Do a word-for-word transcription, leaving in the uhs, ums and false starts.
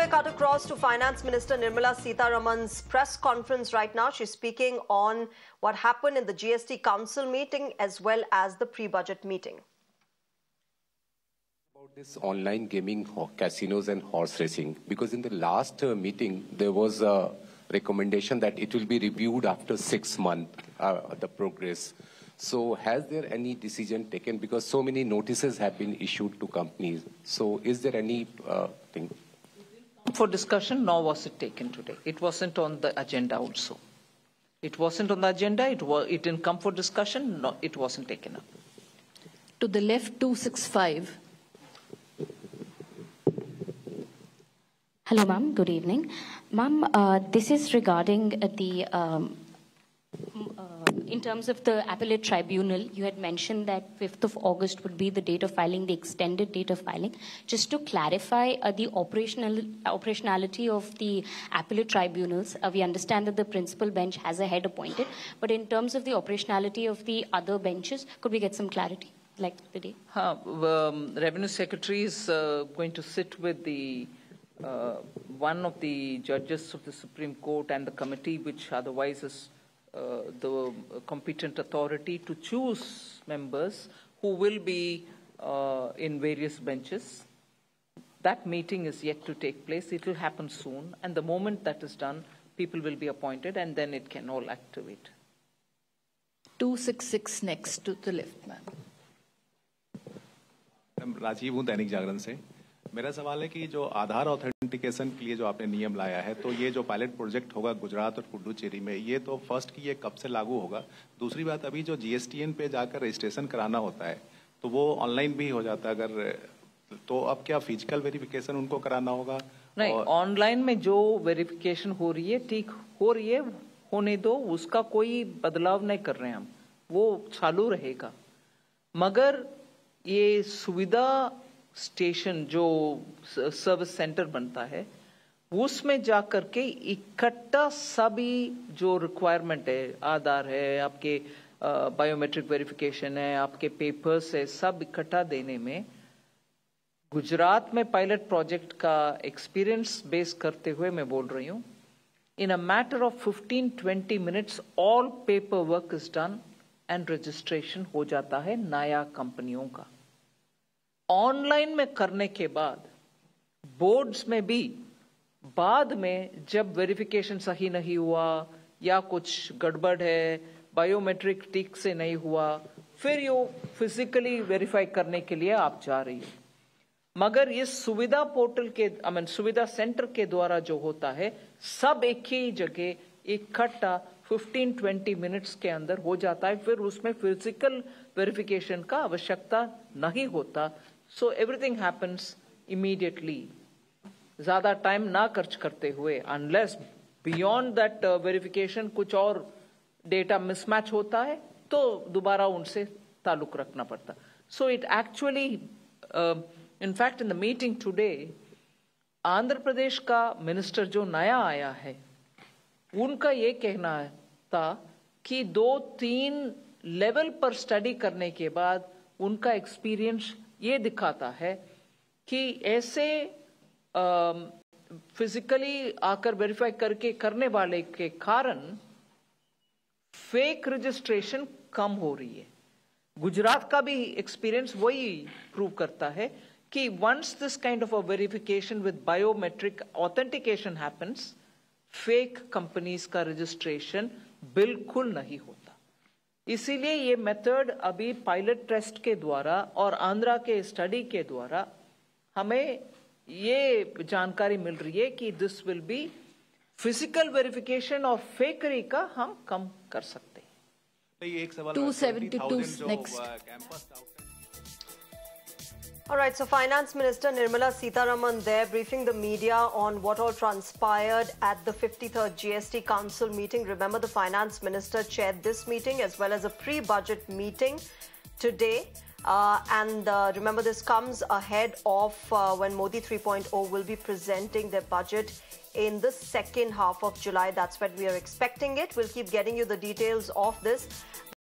cut across to Finance Minister Nirmala Sitharaman's press conference right now. She's speaking on what happened in the G S T Council meeting as well as the pre-budget meeting. About this online gaming, casinos and horse racing, because in the last uh, meeting there was a recommendation that it will be reviewed after six months, uh, the progress. So has there any decision taken, because so many notices have been issued to companies? So is there any uh, thing? For discussion, nor was it taken today. It wasn't on the agenda also. It wasn't on the agenda, it, was, it didn't come for discussion, no, it wasn't taken up. To the left, two six five. Hello, ma'am. Good evening. Ma'am, uh, this is regarding uh, the, um, uh, in terms of the appellate tribunal, you had mentioned that fifth of August would be the date of filing, the extended date of filing. Just to clarify uh, the operational operationality of the appellate tribunals, uh, we understand that the principal bench has a head appointed, but in terms of the operationality of the other benches, could we get some clarity, like the day? Uh, um, Revenue Secretary is uh, going to sit with the uh, one of the judges of the Supreme Court and the committee, which otherwise is Uh, the competent authority to choose members who will be uh, in various benches. That meeting is yet to take place. It will happen soon, and the moment that is done, people will be appointed, and then it can all activate. two six six next to the left, ma'am. Rajiv हूँ दैनिक जागरण से। मेरा सवाल है कि जो आधार authentication के लिए जो आपने नियम लाया है, तो ये जो पायलट प्रोजेक्ट होगा गुजरात और पुडुचेरी में, ये तो फर्स्ट की ये कब से लागू होगा? दूसरी बात, अभी जो जीएसटीएन पे जाकर रजिस्ट्रेशन कराना होता है तो वो ऑनलाइन भी हो जाता है, अगर तो अब क्या फिजिकल वेरिफिकेशन उनको कराना होगा? नहीं, ऑनलाइन में जो वेरिफिकेशन हो रही है ठीक हो रही है, होने दो, उसका कोई बदलाव नहीं कर रहे हैं हम, वो चालू रहेगा। मगर ये सुविधा स्टेशन जो सर्विस सेंटर बनता है, उसमें जाकर के इकट्ठा सभी जो रिक्वायरमेंट है, आधार है, आपके बायोमेट्रिक वेरिफिकेशन है, आपके पेपर्स है, सब इकट्ठा देने में गुजरात में पायलट प्रोजेक्ट का एक्सपीरियंस बेस करते हुए मैं बोल रही हूँ, in a matter of fifteen twenty minutes all paper work is done and registration हो जाता है नया कंपनियों का। ऑनलाइन में करने के बाद बोर्ड्स में भी बाद में जब वेरिफिकेशन सही नहीं हुआ या कुछ गड़बड़ है, बायोमेट्रिक ठीक से नहीं हुआ, फिर ये फिजिकली वेरीफाई करने के लिए आप जा रही हो। मगर ये सुविधा पोर्टल के आई मीन सुविधा सेंटर के द्वारा जो होता है, सब एक ही जगह इकट्ठा फिफ्टीन ट्वेंटी मिनट्स के अंदर हो जाता है, फिर उसमें फिजिकल वेरिफिकेशन का आवश्यकता नहीं होता। सो एवरीथिंग हैपन्स इमीडिएटली, ज्यादा टाइम ना खर्च करते हुए, अनलेस बियॉन्ड दैट वेरिफिकेशन कुछ और डेटा मिसमैच होता है तो दोबारा उनसे ताल्लुक रखना पड़ता। So it actually in fact in the meeting today, Andhra Pradesh का मिनिस्टर जो नया आया है, उनका ये कहना था कि दो तीन लेवल पर स्टडी करने के बाद उनका एक्सपीरियंस ये दिखाता है कि ऐसे फिजिकली आकर वेरीफाई करके करने वाले के कारण फेक रजिस्ट्रेशन कम हो रही है। गुजरात का भी एक्सपीरियंस वही प्रूव करता है कि once this kind of a verification with biometric authentication happens, fake companies का रजिस्ट्रेशन बिल्कुल नहीं होता। इसीलिए ये मेथड अभी पायलट टेस्ट के द्वारा और आंध्रा के स्टडी के द्वारा हमें ये जानकारी मिल रही है कि this will be physical verification और फेकरी का हम कम कर सकते हैं। two seventy-two next. All right, so Finance Minister Nirmala Sitharaman there briefing the media on what all transpired at the fifty-third G S T Council meeting. Remember, the Finance Minister chaired this meeting as well as a pre-budget meeting today. Uh, and uh, remember, this comes ahead of uh, when Modi three point oh will be presenting their budget in the second half of July. That's when we are expecting it. We'll keep getting you the details of this